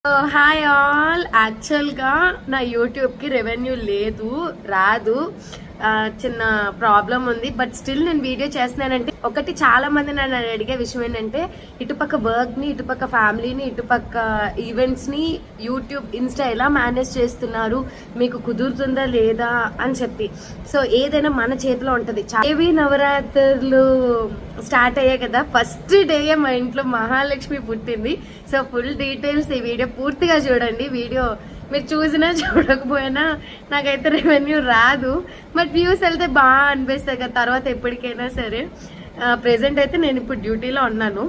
Hi all. యాక్చువల్గా నా యూట్యూబ్కి రెవెన్యూ రాదు, చిన్న ప్రాబ్లం ఉంది. బట్ స్టిల్ నేను వీడియో చేస్తున్నానంటే ఒకటి చాలా మంది నన్ను అడిగే విషయం ఏంటంటే ఇటుపక్క వర్క్ని, ఇటుపక్క ఫ్యామిలీని, ఇటుపక్క ఈవెంట్స్ని యూట్యూబ్ ఇన్స్టా ఎలా మేనేజ్ చేస్తున్నారు, మీకు కుదురుతుందా లేదా అని చెప్పి. సో ఏదైనా మన చేతిలో ఉంటుంది. దేవి నవరాత్రులు స్టార్ట్ అయ్యాయి కదా, ఫస్ట్ డే మా ఇంట్లో మహాలక్ష్మి పుట్టింది. సో ఫుల్ డీటెయిల్స్ ఈ వీడియో పూర్తిగా చూడండి. వీడియో మీరు చూసినా చూడకపోయినా నాకైతే రెవెన్యూ రాదు, బట్ వ్యూస్ వెళ్తే బాగా అనిపిస్తాయి కదా తర్వాత ఎప్పటికైనా సరే. ప్రెసెంట్ అయితే నేను ఇప్పుడు డ్యూటీలో ఉన్నాను.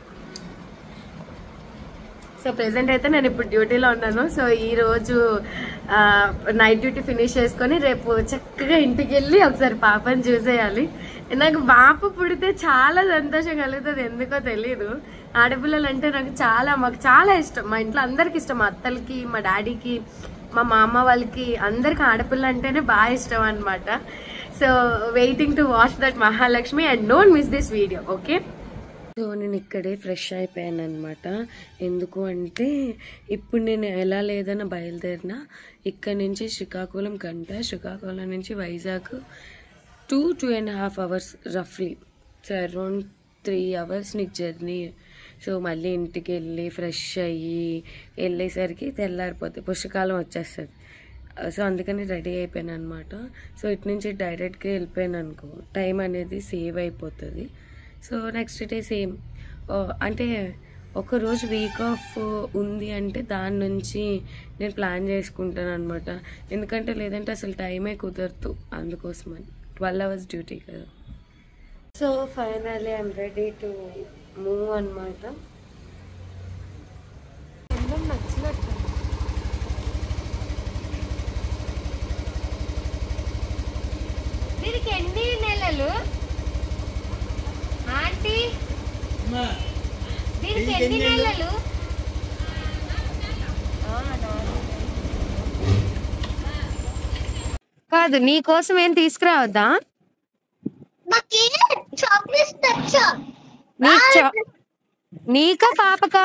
సో ఈరోజు నైట్ డ్యూటీ ఫినిష్ చేసుకొని రేపు చక్కగా ఇంటికి వెళ్ళి ఒకసారి పాపని చూసేయాలి. నాకు పాప పుడితే చాలా సంతోషం కలుగుతుంది, ఎందుకో తెలీదు. ఆడపిల్లలు అంటే మాకు చాలా ఇష్టం. మా ఇంట్లో అందరికి ఇష్టం, మా అత్తలకి, మా డాడీకి, మా మామ వాళ్ళకి అందరికి ఆడపిల్ల అంటేనే బాగా ఇష్టం అనమాట. So waiting to watch that Mahalakshmi and don't miss this video, okay? So నేను ఇక్కడే ఫ్రెష్ అయిపోయాను అనమాట. ఎందుకు అంటే ఇప్పుడు నేను ఎలా లేదన్నా బయలుదేరినా ఇక్కడ నుంచి శ్రీకాకుళం గంట, శ్రీకాకుళం నుంచి వైజాగ్ 2.5 hours రఫ్లీ. సో అరౌండ్ 3 hours నీకు జర్నీ. సో మళ్ళీ ఇంటికి వెళ్ళి ఫ్రెష్ అయ్యి వెళ్ళేసరికి తెల్లారిపోతుంది, పుష్కకాలం వచ్చేస్తుంది. సో అందుకని రెడీ అయిపోయాను అనమాట. సో ఇటు నుంచి డైరెక్ట్గా వెళ్ళిపోయాను అనుకో, టైం అనేది సేవ్ అయిపోతుంది. సో నెక్స్ట్ డే సేమ్, అంటే ఒకరోజు వీక్ ఆఫ్ ఉంది అంటే దాని నుంచి నేను ప్లాన్ చేసుకుంటాను అనమాట. ఎందుకంటే లేదంటే అసలు టైమే కుదరదు, అందుకోసమని. 12 hours డ్యూటీ కదా. So finally I'm ready to move అనమాట. నచ్చినట్టు దీనికి ఎన్ని నెలలు ఆంటీ? దీనికి ఎన్ని నెలలు? కాదు, నీ కోసం ఏం తీసుకురావద్దా? నీకా పాపకా?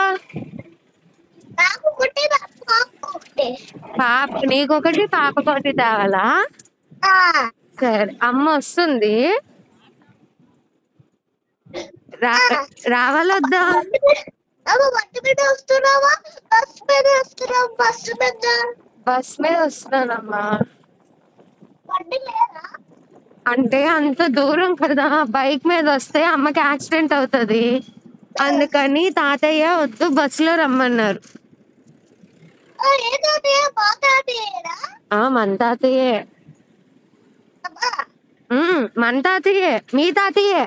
నీకొకటి పాపకొకటి తేవాలా? సరే, అమ్మ వస్తుంది. రావాలొద్దా? బస్ మీద వస్తున్నానమ్మా. అంటే అంత దూరం కదా, బైక్ మీద వస్తే అమ్మకి యాక్సిడెంట్ అవుతుంది. అందుకని తాతయ్య వద్దు, బస్సులో రమ్మన్నారు. మన తాతయ్యే, మన తాతయ్యే, మీ తాతయ్యే.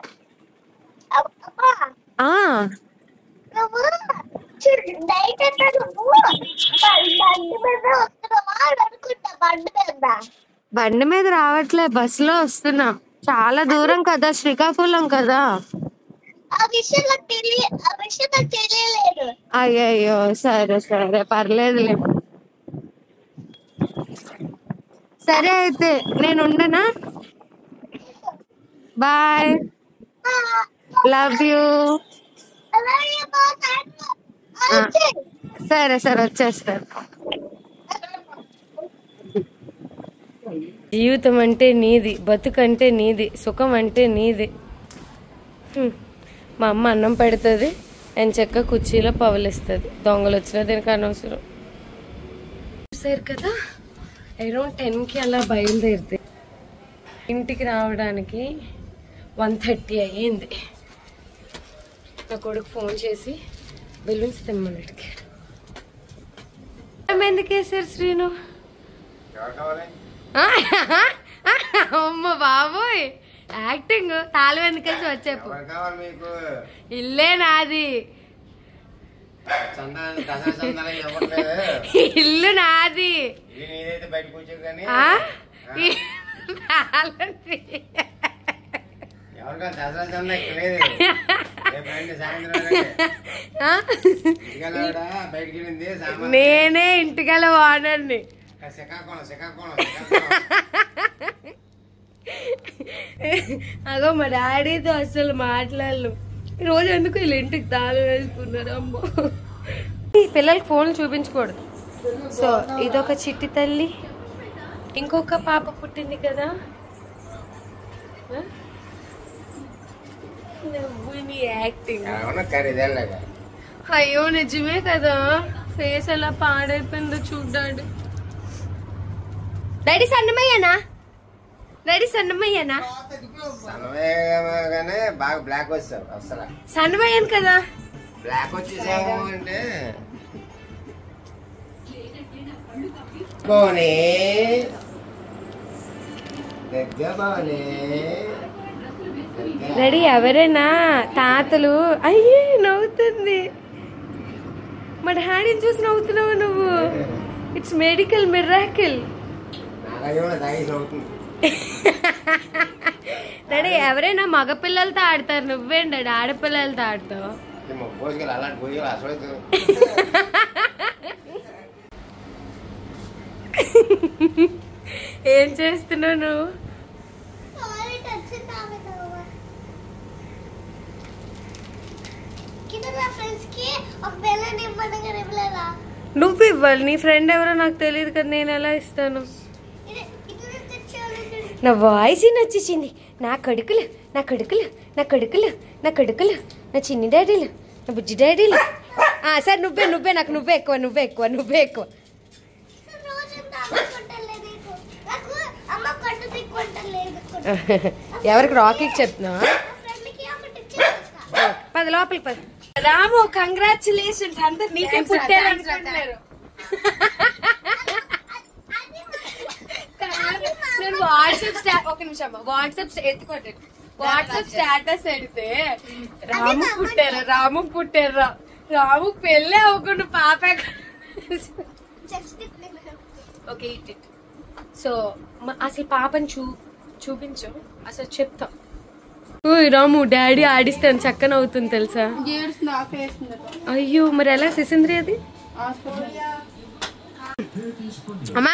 బండి మీద రావట్లే, బస్సులో వస్తున్నాం. చాలా దూరం కదా, శ్రీకాకుళం కదా. అయ్యయ్యో, సరే సరే, పర్లేదులే. సరే అయితే నేను ఉండనా? Bye, love you. సరే సరే, వచ్చేస్తాను. జీవితం అంటే నీది, బతుకంటే నీది, సుఖం అంటే నీది. మా అమ్మ అన్నం పెడుతుంది, నేను చెక్క కుర్చీలో పవలిస్తుంది. దొంగలు వచ్చినా దీనికి అనవసరం. చూసారు కదా, అరౌండ్ 10కి అలా బయలుదేరితే ఇంటికి రావడానికి 1:30 అయ్యింది. నా కొడుకు ఫోన్ చేసి బెలూన్స్ తెమ్మన్నట్టుకి. ఎందుకు వేసారు శ్రీను? అమ్మ బాబోయ్, యాక్టింగ్. తాళం ఎందుకేసి వచ్చేపు. ఇల్లే నాది, ఇల్లు నాది. నేనే ఇంటికల ఓనర్ని. అగో మా డాడీతో అసలు మాట్లాడలు. రోజు ఎందుకు వీళ్ళ ఇంటికి తాళం వేసుకున్నారు? అమ్మో, పిల్లలకి ఫోన్లు చూపించకూడదు. సో ఇదొక చిట్టి తల్లి, ఇంకొక పాప పుట్టింది కదా. యాక్టింగ్ అయ్యో నిజమే కదా, ఫేస్ ఎలా పాడైపోయిందో చూడ్డాడు. డాడీ సన్నమయ్యానా? డాడీ సన్నమయ్యానా? బాగా బ్లాక్ వచ్చావు అసలు. సన్నమయ్యాను కదా. బ్లాక్ వచ్చేసాము అంటే పోనీ డాడీ ఎవరైనా తాతలు అయ్యే నవ్వుతుంది. మా డాడీని చూసి నవ్వుతున్నావు నువ్వు. It's medical miracle. డాడీ ఎవరైనా మగపిల్లలతో ఆడతారు, నువ్వేంటి డాడీ ఆడపిల్లలతో ఆడతావు? ఏం చేస్తున్నావు నువ్వు? నువ్వు ఇవ్వాలి, నీ ఫ్రెండ్ ఎవరో నాకు తెలియదు కదా, నేను ఎలా ఇస్తాను? నా వాయిస్ నచ్చేసింది. నా కొడుకులు నా కొడుకులు నా కొడుకులు నా కొడుకులు నా చిన్ని డాడీలు నా బుజ్జి డాడీలు. సరే నువ్వే నువ్వే నాకు నువ్వే ఎక్కువ నువ్వే ఎక్కువ నువ్వే ఎక్కువ. ఎవరికి? రాకీకి చెప్తున్నావా? 10 లోపలికి 10. రాము కంగ్రాచులేషన్స్, అందరు నీకే పుట్టారు అనుకుంటున్నారు. నేను వాట్సాప్ స్టేటస్ పెడితే రాము పుట్టారు రాము పుట్టారు రాము పెళ్ళి అవ్వకుండా పాప. ఓకే సో అసలు పాపని చూపించు, అసలు చెప్తా. రాము డాడీ ఆడిస్తాను చక్కన అవుతుంది తెలుసా. అయ్యో మరి ఎలా సిసింద్రి అది? అమ్మా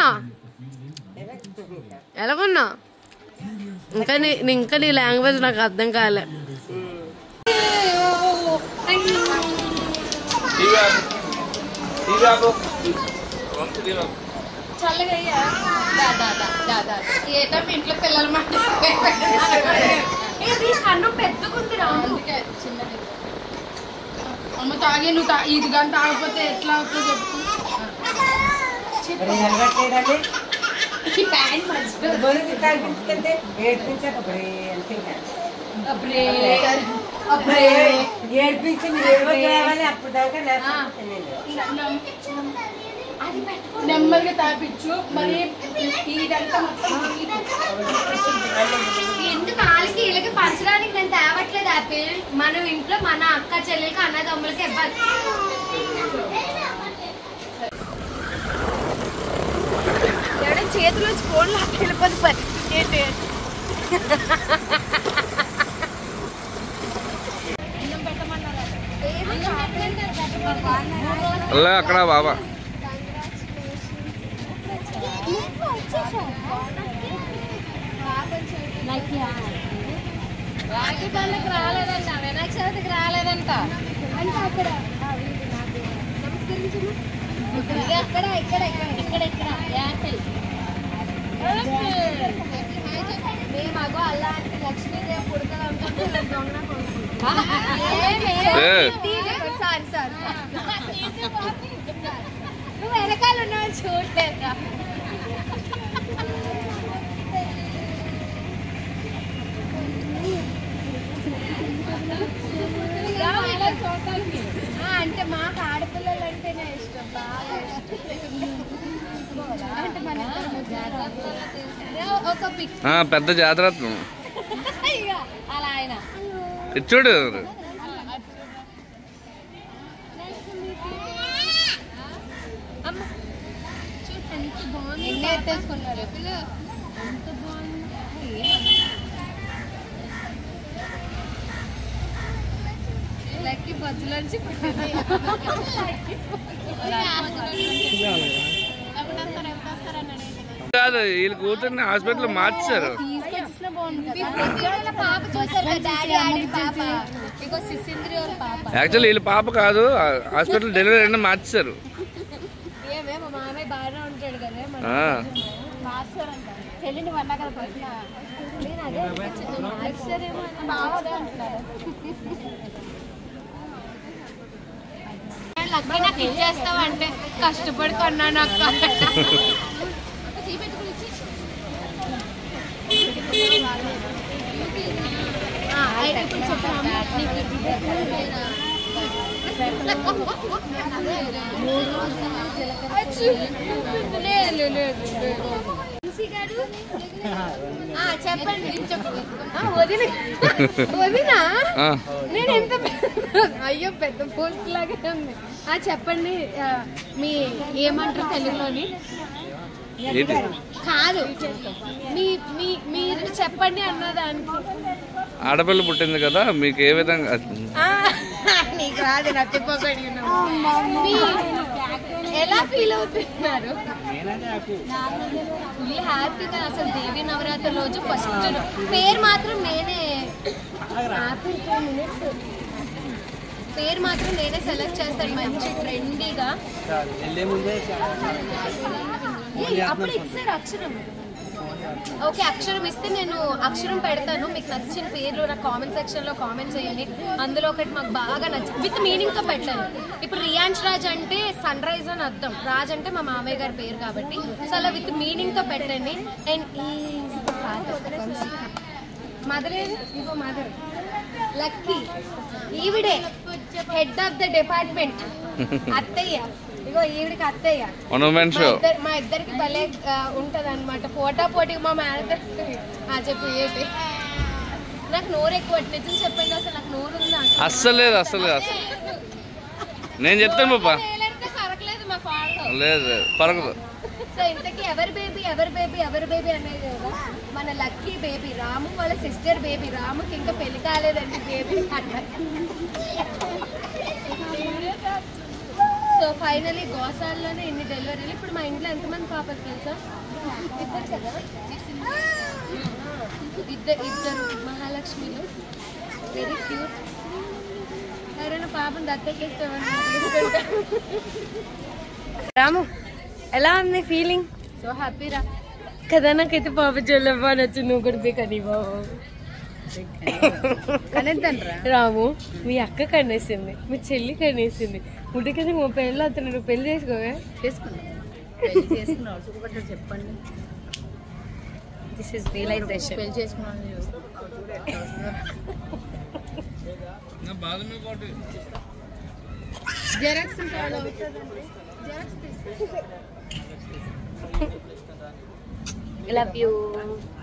ఎలాగొన్నా ఇంకా నీ లాంగ్వేజ్ నాకు అర్థం కాలే. ఇంట్లో పిల్లల కన్ను పెద్దకుంది రాము. అమ్మ తాగి నువ్వు ఇది కానీ తాగకపోతే ఎట్లా అవుతుందో చెప్పు. నెమ్మదిగా తాపించు. మరి ఎందుకు వాళ్ళకి వీళ్ళకి పంచడానికి నేను తేవట్లేదు యాపిల్. మనం ఇంట్లో మన అక్క చెల్లెలకి అన్నదమ్ములకి ఇవ్వాలి. ఎవరైనా చేతిలో ఫోన్ లాక్ వెళ్ళిపోతే పరిస్థితి ఏంటి? అక్కడ బాబా రాఖీ పండుగకి రాలేదంట, వినాయక చవితికి రాలేదంట. అంటే అక్కడ నమస్కరించు. అక్కడ ఇక్కడ ఇక్కడ ఇక్కడ యాపిల్ మేమాగో అలాంటి లక్ష్మీదేవి పుడకలు అనుకుంటున్నాం. నువ్వు వెనకాల ఉన్నావు చూడలేదా? అంటే మాకు ఆడపిల్లలు అంటేనే ఇష్టం, బాగా ఇష్టం. పెద్ద జాతర అలా ఆయన చూడు. ఎన్ని ఎత్తేసుకున్నారు అంత బాగుంది. లక్కీ బజ్జులోంచి కాదు వీళ్ళు కూతుర్ని హాస్పిటల్ మార్చారు. తీసుకొచ్చిన పాప చూసారు కదా, డాడీ ఆడి పాప. ఇగో సిసింద్రి వాళ్ళ పాప. యాక్చువల్లీ వీళ్ళు పాప కాదు, హాస్పిటల్ డెలివరీ అయినా మార్చేశారు. ఏమే మా మామయ్య బాగానే ఉంటాడు కదా, మార్చారంట. చెల్లిని వన్నా కదా ప్రశ్న. నేను అదే మార్చారేమో అని బాగా అంటున్నారు. లక్కీ నాకు ఇచ్చేస్తావు అంటే కష్టపడి కొన్నాను అక్క. చెప్పండి. వదినా నేను ఎంత అయ్యో పెద్ద పోస్ట్ లాగే ఉంది. చెప్పండి ఏమంటారు తెలుగులోని? కాదు మీరు చెప్పండి అన్నదానికి. ఆడపిల్ల పుట్టింది కదా, మీకు ఏ విధంగా? నీకు రాదు నచ్చిపోకండి. ఎలా ఫీల్ అవుతున్నారు? ఫుల్ హ్యాపీగా. అసలు దేవి నవరాత్రి రోజు ఫస్ట్ పేరు మాత్రం నేనే సెలెక్ట్ చేస్తాను. మంచి ట్రెండీగా. అప్పుడు ఇచ్చారు అక్షరం. ఓకే, అక్షరం ఇస్తే నేను అక్షరం పెడతాను. మీకు నచ్చిన పేర్లు నా కామెంట్ సెక్షన్ లో కామెంట్ చేయండి. అందులో ఒకటి మాకు బాగా నచ్చింది, విత్ మీనింగ్ తో పెట్టాను. ఇప్పుడు రియాన్స్ రాజ్ అంటే సన్ రైజ్ అని అర్థం, రాజ్ అంటే మా మామయ్య గారి పేరు కాబట్టి. సో అలా విత్ మీనింగ్ తో పెట్టండి. అండ్ మదర్ ఇంకో మదర్ లక్కీ, ఈవిడే హెడ్ ఆఫ్ ద డిపార్ట్మెంట్. అత్తయ్య, ఇగో ఈవిడికి అత్తయ్య. మా ఇద్దరికి భలే ఉంటది అనమాట. పోటా పోటీకి మా మేనేజర్ చెప్పి ఏంటి నాకు నోరు ఎక్కువ. నిజం చెప్పండి, అసలు నాకు నోరు ఉందా? అస్సలేదు. నేను చెప్తాను పాపా, కరకలేదు మా ఫాలో. లేదు పరగదు. సో ఇంతకీ ఎవరి బేబీ అనేది కదా మన లక్కీ బేబీ. రాము వాళ్ళ సిస్టర్ బేబీ. రాముకి ఇంకా పెళ్లి కాలేదండి బేబీ. సో ఫైనలీ గోసాల్లోనే ఇన్ని డెలివరీలు. ఇప్పుడు మా ఇంట్లో ఎంతమంది పాపలు తెలుసా? ఇద్దరు కదా, ఇద్దరు మహాలక్ష్మిలు. Very cute. ఎవరైనా పాపను దత్తకేస్తామని రాము ఎలా ఉంది ఫీలింగ్? సో హ్యాపీరా కదా. నాకైతే పాప చెల్లెవ్వ నచ్చింది. నువ్వు కూడా బేకని బాబు రాము. మీ అక్క కనేసింది, మీ చెల్లి కనేసింది. ముడి కదా మా పెళ్ళి అతను. నువ్వు పెళ్లి చేసుకోవే? చేసుకున్నావు చెప్పండి. This is realization. పెళ్లి చేసుకున్నాను. Xerox love you.